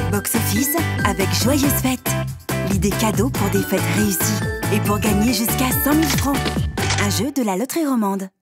Box Office avec Joyeuses Fêtes. L'idée cadeau pour des fêtes réussies et pour gagner jusqu'à 100 000 francs. Un jeu de la Loterie Romande.